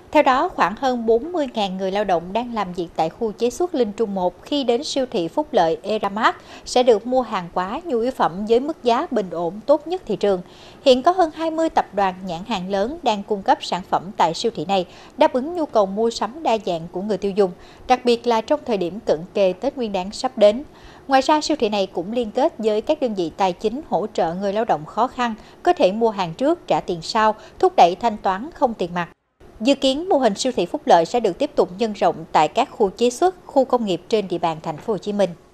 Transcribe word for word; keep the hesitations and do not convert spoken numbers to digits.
Theo đó, khoảng hơn bốn mươi nghìn người lao động đang làm việc tại khu chế xuất Linh Trung một khi đến siêu thị Phúc Lợi Eramat sẽ được mua hàng hóa nhu yếu phẩm với mức giá bình ổn tốt nhất thị trường. Hiện có hơn hai mươi tập đoàn nhãn hàng lớn đang cung cấp sản phẩm tại siêu thị này, đáp ứng nhu cầu mua sắm đa dạng của người tiêu dùng, đặc biệt là trong thời điểm cận kề Tết Nguyên đán sắp đến. Ngoài ra, siêu thị này cũng liên kết với các đơn vị tài chính hỗ trợ người lao động khó khăn, có thể mua hàng trước trả tiền sau, thúc đẩy thanh toán không tiền mặt. Dự kiến mô hình siêu thị Phúc Lợi sẽ được tiếp tục nhân rộng tại các khu chế xuất, khu công nghiệp trên địa bàn thành phố Hồ Chí Minh.